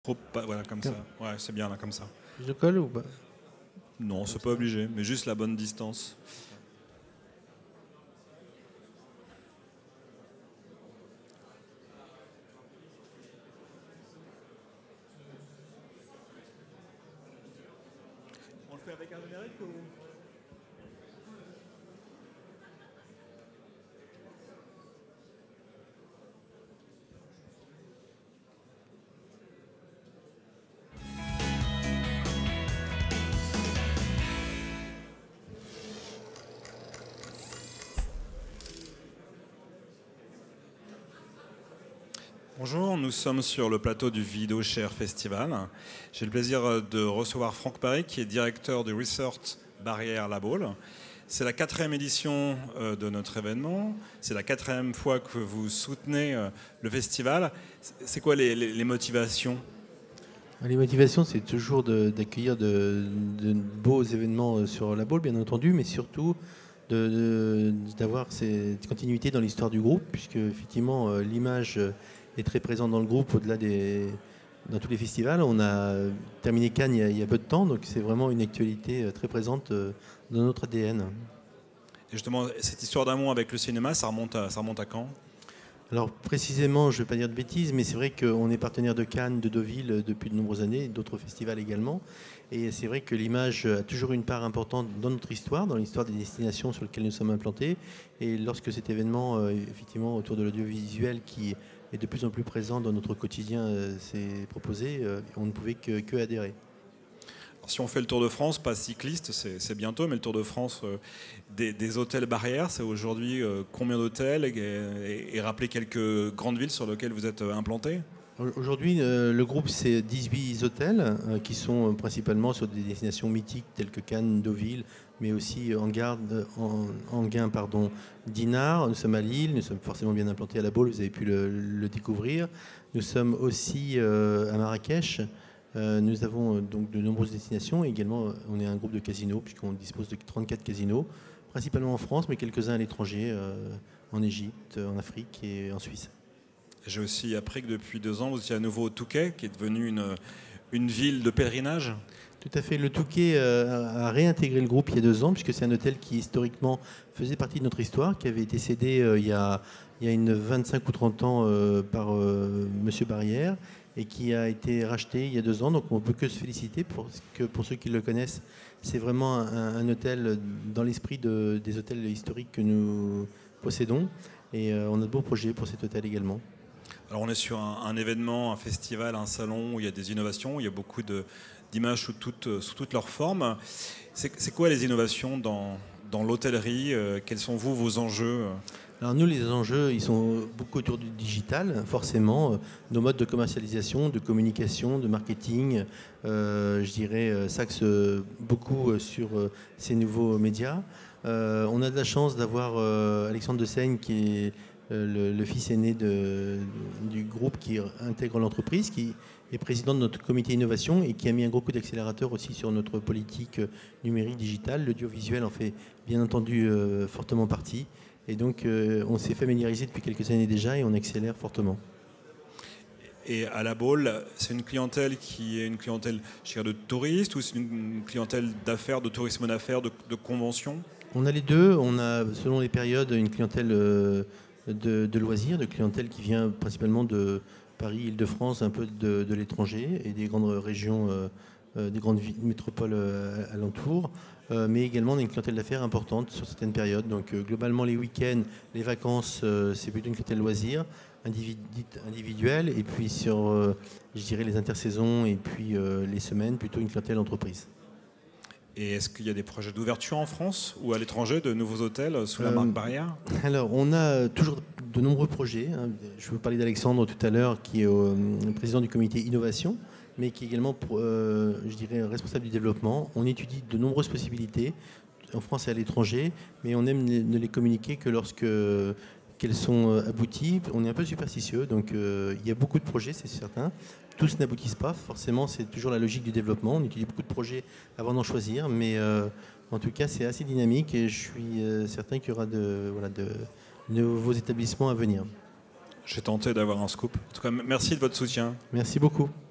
Voilà, comme ça. Ouais, c'est bien là, comme ça. Je colle ou pas? Non, c'est pas obligé, mais juste la bonne distance. On le fait avec un générique ou... Bonjour, nous sommes sur le plateau du VideoShare Festival. J'ai le plaisir de recevoir Franck Paré, qui est directeur du Research Barrière La Baule. C'est la 4e édition de notre événement. C'est la 4e fois que vous soutenez le festival. C'est quoi les motivations ? Les motivations, c'est toujours d'accueillir de beaux événements sur La Baule, bien entendu, mais surtout d'avoir cette continuité dans l'histoire du groupe, puisque effectivement l'image est très présente dans le groupe dans tous les festivals. On a terminé Cannes il y a peu de temps, donc c'est vraiment une actualité très présente dans notre ADN. Et justement, cette histoire d'amour avec le cinéma, ça remonte à quand ? Alors précisément, je ne vais pas dire de bêtises, mais c'est vrai qu'on est partenaire de Cannes, de Deauville depuis de nombreuses années, d'autres festivals également. Et c'est vrai que l'image a toujours une part importante dans notre histoire, dans l'histoire des destinations sur lesquelles nous sommes implantés. Et lorsque cet événement, effectivement, autour de l'audiovisuel qui est de plus en plus présent dans notre quotidien, s'est proposé, on ne pouvait que adhérer. Alors, si on fait le Tour de France, pas cycliste, c'est bientôt, mais le Tour de France des hôtels barrières, c'est aujourd'hui combien d'hôtels et rappeler quelques grandes villes sur lesquelles vous êtes implantés ? Aujourd'hui, le groupe, c'est 18 hôtels qui sont principalement sur des destinations mythiques telles que Cannes, Deauville, mais aussi Enghien, Dinard. Nous sommes à Lille, nous sommes forcément bien implantés à La Baule, vous avez pu le découvrir. Nous sommes aussi à Marrakech. Nous avons donc de nombreuses destinations et également on est un groupe de casinos puisqu'on dispose de 34 casinos, principalement en France mais quelques-uns à l'étranger, en Égypte, en Afrique et en Suisse. J'ai aussi appris que depuis 2 ans, vous étiez à nouveau au Touquet, qui est devenu une ville de pèlerinage. Tout à fait. Le Touquet a réintégré le groupe il y a 2 ans, puisque c'est un hôtel qui historiquement faisait partie de notre histoire, qui avait été cédé il y a une 25 ou 30 ans par Monsieur Barrière, et qui a été racheté il y a 2 ans. Donc on ne peut que se féliciter pour ceux qui le connaissent. C'est vraiment un hôtel dans l'esprit des hôtels historiques que nous possédons. Et on a de beaux projets pour cet hôtel également. Alors on est sur un événement, un festival, un salon où il y a des innovations, où il y a beaucoup d'images sous toutes leurs formes. C'est quoi les innovations dans l'hôtellerie ? Quels sont vos enjeux ? Alors nous, les enjeux, ils sont beaucoup autour du digital, forcément. Nos modes de commercialisation, de communication, de marketing, je dirais, s'axent beaucoup sur ces nouveaux médias. On a de la chance d'avoir Alexandre Dessaigne, qui est le fils aîné du groupe qui intègre l'entreprise, qui est président de notre comité innovation et qui a mis un gros coup d'accélérateur aussi sur notre politique numérique digitale. L'audiovisuel en fait bien entendu fortement partie. Et donc on s'est familiarisé depuis quelques années déjà et on accélère fortement. Et à La Baule, c'est une clientèle qui est une clientèle de touristes ou c'est une clientèle d'affaires, de tourisme d'affaires, de conventions ? On a les deux. On a, selon les périodes, une clientèle de loisirs, de clientèle qui vient principalement de Paris, Île-de-France, un peu de l'étranger et des grandes régions, des grandes métropoles alentours. Mais également, on a une clientèle d'affaires importante sur certaines périodes. Donc globalement, les week-ends, les vacances, c'est plutôt une clientèle loisirs, individuelle. Et puis sur, je dirais, les intersaisons et puis les semaines, plutôt une clientèle entreprise. Et est-ce qu'il y a des projets d'ouverture en France ou à l'étranger de nouveaux hôtels sous la marque Barrière ? Alors, on a toujours de nombreux projets. Je vous parlais d'Alexandre tout à l'heure, qui est président du comité innovation, mais qui est également, je dirais, responsable du développement. On étudie de nombreuses possibilités en France et à l'étranger, mais on aime ne les communiquer que lorsque qu'elles sont abouties. On est un peu superstitieux, donc il y a beaucoup de projets, c'est certain. Tous n'aboutissent pas, forcément, c'est toujours la logique du développement. On étudie beaucoup de projets avant d'en choisir, mais en tout cas, c'est assez dynamique et je suis certain qu'il y aura de nouveaux établissements à venir. J'ai tenté d'avoir un scoop. En tout cas, merci de votre soutien. Merci beaucoup.